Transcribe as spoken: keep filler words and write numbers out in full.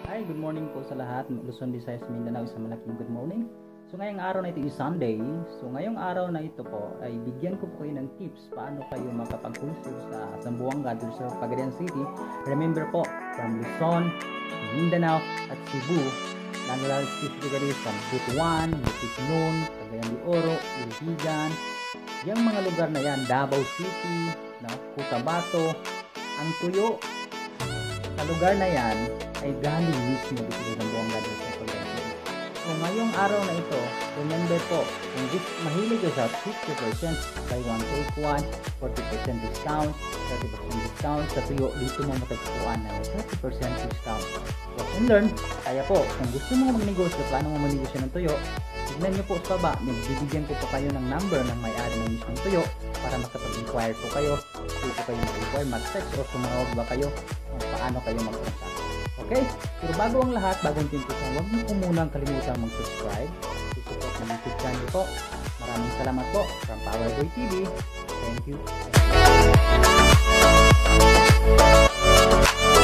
Hi, good morning po sa lahat. Luzon, Visayas, Mindanao, isang malaking good morning. So ngayong araw na ito is Sunday. So ngayong araw na ito po ay bigyan ko po kayo ng tips paano kayo makapag-concert sa Zamboanga, sa Pagadian City. Remember po, from Luzon, Mindanao at Cebu, nanglalagay specifically sa Butuan, Bukidnon, Cagayan de Oro, Iligan, yung mga lugar na yan, Davao City, no, Cotabato, ang Tuyo, sa lugar na yan ay galing mismo dito sa Zamboanga dito sa Pagadian City. So ngayong araw na ito, remember po, kung mahilig ka sa fifty percent, buy one take one, forty percent discount, thirty percent discount, sa Tuyo dito mo matagpuan ng thirty percent discount. Watch and learn. Kaya po, kung gusto mo magnegosyo, paano mo magnegosyo ng Tuyo, tignan nyo po sa baba, bibigyan ko po kayo ng number ng may-ari ng mismong Tuyo para makapag-inquire po kayo. Kung po kayo mag-inquire, mag-text o tumawag ba kayo kung paano kayo mag-contact. Okay? Pero bago ang lahat, bagong timpusan, huwag niyo po munang kalimutan mag-subscribe. I-support ng YouTube channel po. Maraming salamat po from Powerboy T V. Thank you.